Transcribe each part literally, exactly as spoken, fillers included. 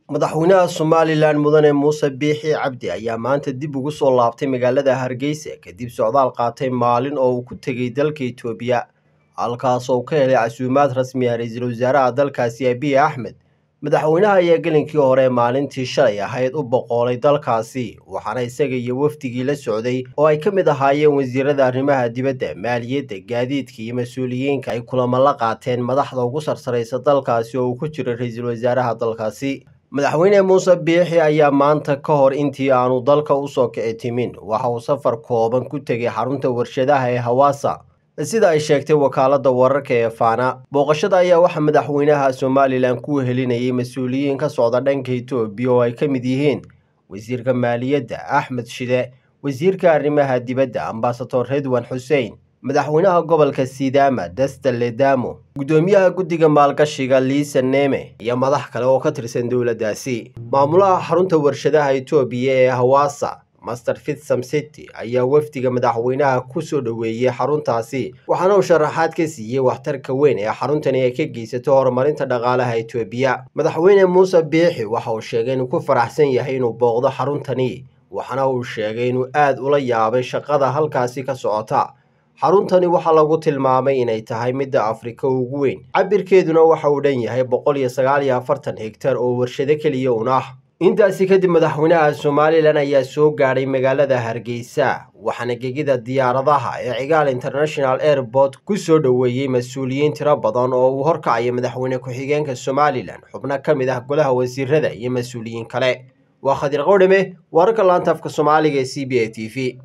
madaxweynaha Somaliland mudane Muuse Biixi Cabdi ayaa maanta dib ugu soo laabtay magaalada Hargeysa kadib socdaal qaatay maalin oo uu ku tagay dalka Itoobiya halkaas oo ka helay casuumaad rasmi ah ra'iisul wasaaraha dalkaasi Abiy Ahmed. madaxweynaha ayaa gelinkii hore maalintii shalay ahayd u boqolay dalkaasi waxaana isaga iyo wafdigii la socday oo ay ka mid ahaayeen wasiirada arrimaha dibadda, maaliyadda, gaadiidka iyo mas'uuliyiinka ay kulamo la qaateen madaxda ugu sarsareysa dalkaasi oo uu ku jiro ra'iisul wasaaraha dalkaasi. madaxweyne Muuse Biixi ayaa maanta ka hor intii aanu dalka u soo kici timin waxa uu safar kooban ku tegay xarunta warshadaha ee Hawaasa sida ay sheegtay wakaaladda wararka ee Faana. booqashada ayaa waxa madaxweynaha Somaliland ku helinayay mas'uuliyiin ka socda dhanka Itoobiya oo ay ka mid yihiin wasiirka maaliyadda Axmed Shide, wasiirka arrimaha dibadda Ambassador Redwan Hussein, madaxweynaha gobolka Sidaama Dasta Ledamo, gudoomiyaha guddiga maalgashiga Liisa Neme iyo madax kale oo ka tirsan dowladdaasi. maamulaha xarunta warshadaha Itoobiya ee Hawaasa Master Fitsam City ayaa wafdiga madaxweynaha ku soo dhaweeyay xaruntaasi waxaana uu sharaxaad ka siiyay waxtarka weyn ee xaruntani ay ka geysato horumarinta dhaqaalaha Itoobiya. madaxweyne Muuse Biixi waxa uu sheegay inuu ku faraxsan yahay inuu booqdo xaruntani waxaana uu sheegay inuu aad ula yaabay shaqada halkaasi ka socota. xaruntani waxa lagu tilmaamay inay tahay midda Afrika ugu weyn, cabirkeeduna waxa uu dhan yahay boqol iyo sagaal iyo afartan hektar oo warshado kaliya un ah. intaasi kadib madaxweynaha Somaliland ayaa soo gaaray magaalada Hargeysa waxaana gegida diyaaradaha ee Cigaal International Airport ku soo dhaweeyay mas'uuliyiin tiro badan oo uu horkacay madaxweyne ku-xigeenka Somaliland, xubno ka mid ah golaha wasiirada iyo mas'uuliyiin kale. waa Khadir Qowdhame, wararka laanta afka Soomaaliga ee C B A T V.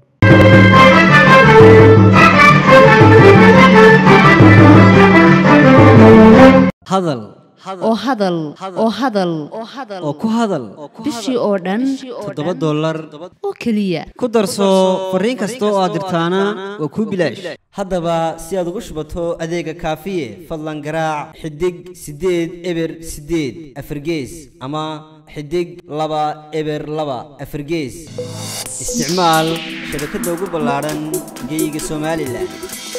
hadal oo hadal oo hadal oo ku hadal bishii oo dhan toddoba dollar oo kaliya ku darso fariin kasta oo aad dirtaana waa ku bilaash. haddaba si aad ugu shubato adeega kaafiye fadlan garaac xidig sideed eber sideed afargees ama xidig laba eber laba afargees. isticmaal shabakadda ugu ballaaran geyga Somaliland.